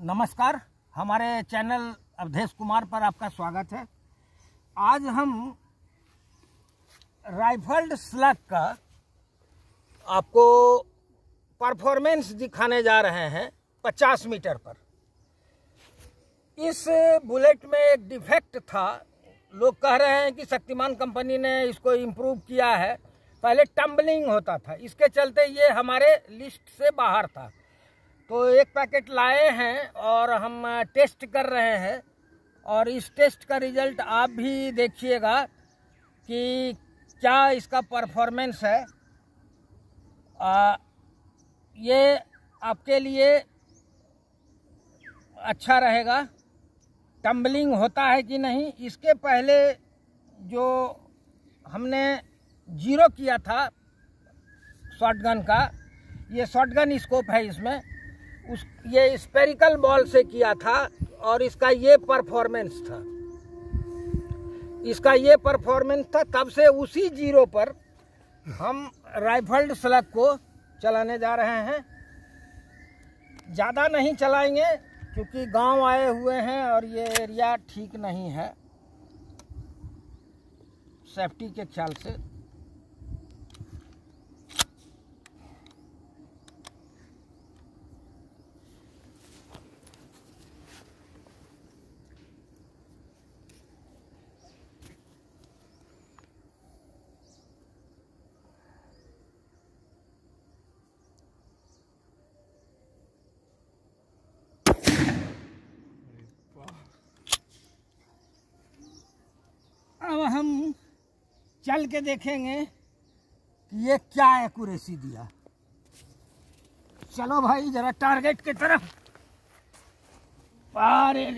नमस्कार, हमारे चैनल अवधेश कुमार पर आपका स्वागत है। आज हम राइफल्ड स्लग का आपको परफॉर्मेंस दिखाने जा रहे हैं 50 मीटर पर। इस बुलेट में एक डिफेक्ट था। लोग कह रहे हैं कि शक्तिमान कंपनी ने इसको इम्प्रूव किया है। पहले टम्बलिंग होता था, इसके चलते ये हमारे लिस्ट से बाहर था। तो एक पैकेट लाए हैं और हम टेस्ट कर रहे हैं, और इस टेस्ट का रिजल्ट आप भी देखिएगा कि क्या इसका परफॉर्मेंस है। ये आपके लिए अच्छा रहेगा। टम्बलिंग होता है कि नहीं, इसके पहले जो हमने 0 किया था शॉटगन का, ये शॉटगन स्कोप है, इसमें ये स्पेरिकल बॉल से किया था और इसका ये परफॉर्मेंस था। तब से उसी 0 पर हम राइफल्ड स्लग को चलाने जा रहे हैं। ज़्यादा नहीं चलाएंगे क्योंकि गांव आए हुए हैं और ये एरिया ठीक नहीं है सेफ्टी के ख्याल से। अब हम चल के देखेंगे कि ये क्या एक्यूरेसी दिया। चलो भाई, जरा टारगेट की तरफ। अरे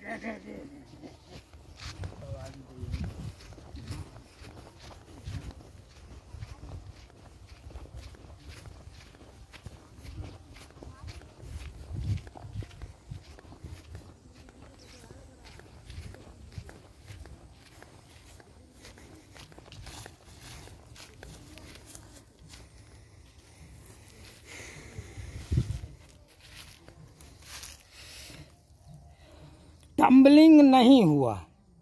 टम्बलिंग नहीं हुआ।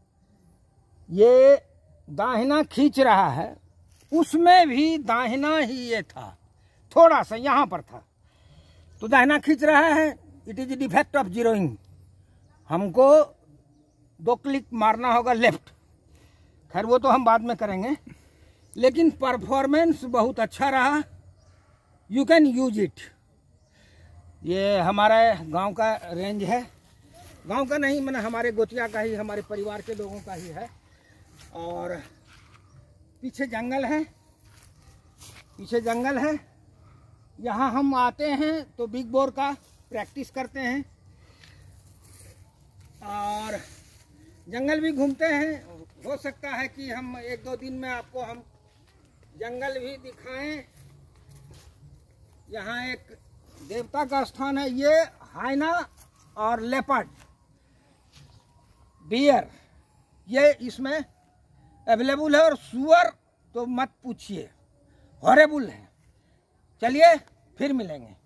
ये दाहिना खींच रहा है, उसमें भी दाहिना ही ये था, थोड़ा सा यहाँ पर था तो दाहिना खींच रहा है। It is defect of zeroing. हमको 2 क्लिक मारना होगा लेफ्ट। खैर वो तो हम बाद में करेंगे, लेकिन परफॉर्मेंस बहुत अच्छा रहा। You can use it. ये हमारे गांव का रेंज है। गांव का नहीं, मैंने हमारे गोतिया का ही, हमारे परिवार के लोगों का ही है। और पीछे जंगल है। यहाँ हम आते हैं तो बिग बोर का प्रैक्टिस करते हैं और जंगल भी घूमते हैं। हो सकता है कि हम 1-2 दिन में आपको हम जंगल भी दिखाएं। यहाँ एक देवता का स्थान है। ये हाइना और लेपर्ड, बियर, ये इसमें अवेलेबल है। और सुअर तो मत पूछिए, हॉरेबल है। चलिए फिर मिलेंगे।